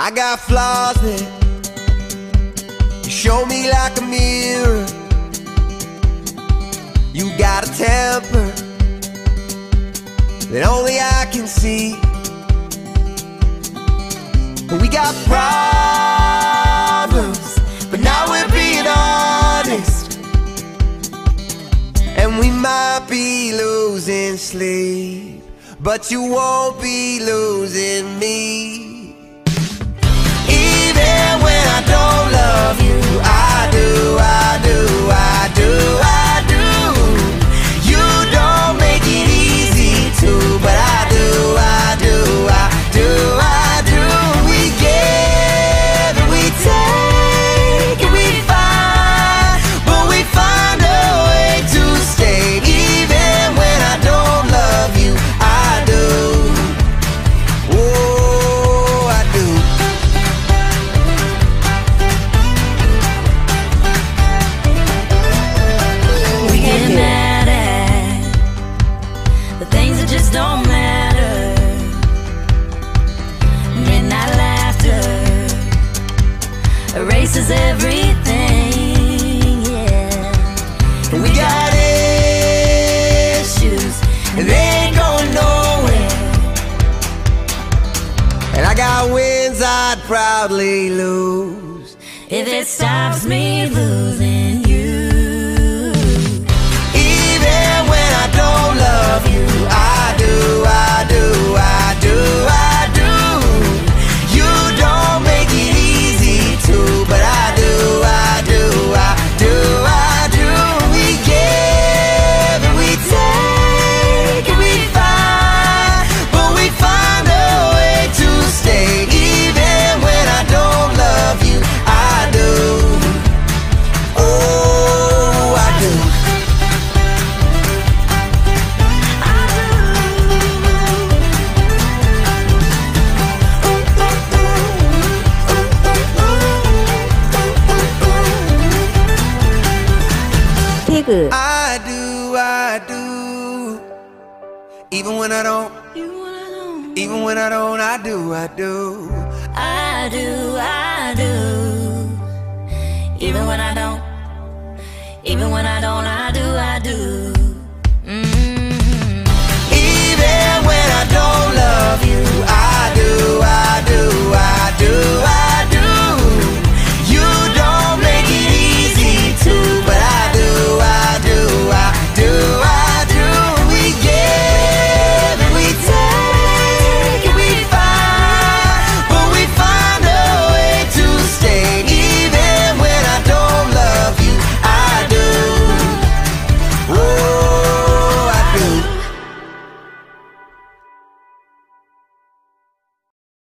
I got flaws that you show me like a mirror. You got a temper that only I can see. We got problems, but now we're being honest, and we might be losing sleep, but you won't be losing me. Even when I don't love you, I do, I do, I do, I do. You don't make it easy to, but I do, I do, I do, I do. We give and we take and we fight, but we find a way to stay. Even when I don't love you, I do. Oh, I do. We get mad at the things that just don't matter. Midnight laughter erases everything, yeah. And we got issues, and they ain't going nowhere. And I got wins I'd proudly lose If it stops me losing you. even when I don't love you. I do, I do, I do, I do. You don't make it easy to, but I do, I do, I do, I do. We give and we take and we fight, but we find a way to stay. Even when I don't love you, I do. Oh, I do. 태그 I do, I do. Even when I don't, even when I don't, I do, I do. I do, I do. Even when I don't, even when I don't, I do, I do.